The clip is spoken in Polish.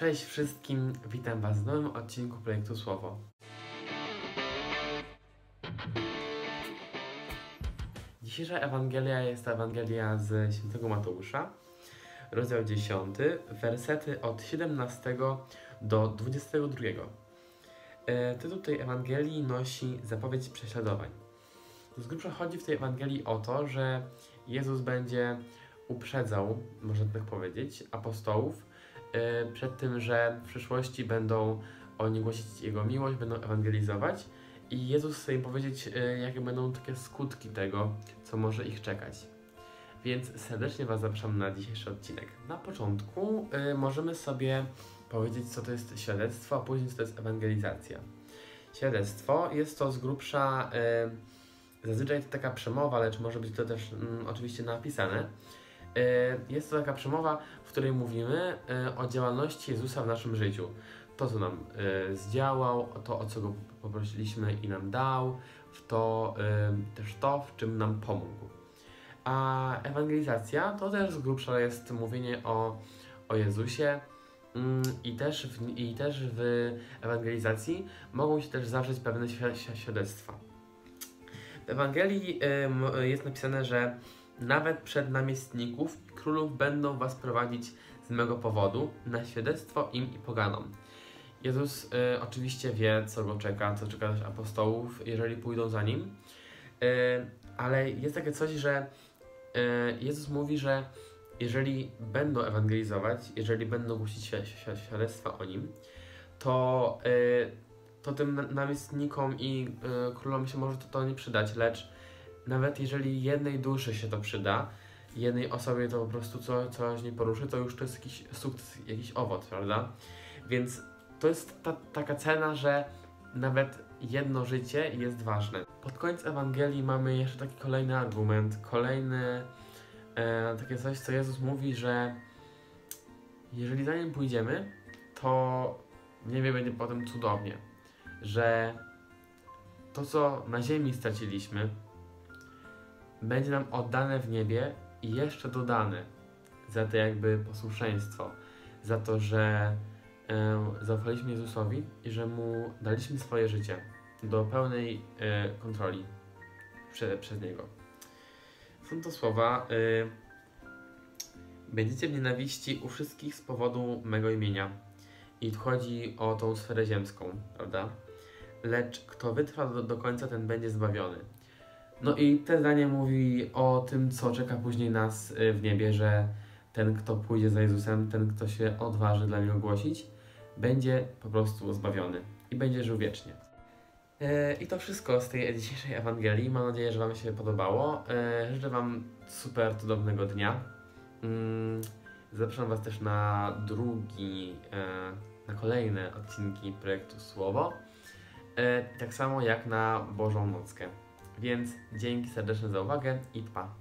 Cześć wszystkim, witam Was w nowym odcinku Projektu Słowo. Dzisiejsza Ewangelia jest to Ewangelia z świętego Mateusza, rozdział 10, wersety od 17 do 22. Tytuł tej Ewangelii nosi zapowiedź prześladowań. Z grubsza chodzi w tej Ewangelii o to, że Jezus będzie uprzedzał, można tak powiedzieć, apostołów przed tym, że w przyszłości będą oni głosić Jego miłość, będą ewangelizować i Jezus chce im powiedzieć, jakie będą takie skutki tego, co może ich czekać. Więc serdecznie Was zapraszam na dzisiejszy odcinek. Na początku możemy sobie powiedzieć, co to jest świadectwo, a później co to jest ewangelizacja. Świadectwo jest to z grubsza, zazwyczaj to taka przemowa, lecz może być to też oczywiście napisane. Jest to taka przemowa, w której mówimy o działalności Jezusa w naszym życiu. To, co nam zdziałał, to, o co Go poprosiliśmy i nam dał, też to, w czym nam pomógł. A ewangelizacja to też z grubsza jest mówienie o Jezusie i też w ewangelizacji mogą się też zawrzeć pewne świadectwa. W Ewangelii jest napisane, że nawet przed namiestników i królów będą was prowadzić z mego powodu na świadectwo im i poganom. Jezus oczywiście wie, co go czeka, co czeka też apostołów, jeżeli pójdą za nim, ale jest takie coś, że Jezus mówi, że jeżeli będą ewangelizować, jeżeli będą głosić świadectwa o nim, to tym namiestnikom i królom się może to nie przydać, lecz nawet jeżeli jednej duszy się to przyda, jednej osobie to po prostu coś nie poruszy, to już to jest jakiś sukces, jakiś owoc, prawda? Więc to jest taka cena, że nawet jedno życie jest ważne. Pod koniec Ewangelii mamy jeszcze taki kolejny argument, takie coś, co Jezus mówi, że jeżeli za nim pójdziemy, to w niebie będzie potem cudownie, że to, co na ziemi straciliśmy, będzie nam oddane w niebie i jeszcze dodane za to jakby posłuszeństwo, za to, że zaufaliśmy Jezusowi i że Mu daliśmy swoje życie do pełnej kontroli przez Niego. Są to słowa: będziecie w nienawiści u wszystkich z powodu mego imienia. I tu chodzi o tą sferę ziemską, prawda? Lecz kto wytrwa do końca, ten będzie zbawiony. No i te zdanie mówi o tym, co czeka później nas w niebie, że ten, kto pójdzie za Jezusem, ten, kto się odważy dla Niego głosić, będzie po prostu zbawiony i będzie żył wiecznie. I to wszystko z tej dzisiejszej Ewangelii. Mam nadzieję, że Wam się podobało. Życzę Wam super cudownego dnia. Zapraszam Was też na na kolejne odcinki Projektu Słowo. Tak samo jak na Bożą Nockę. Więc dzięki serdeczne za uwagę i pa!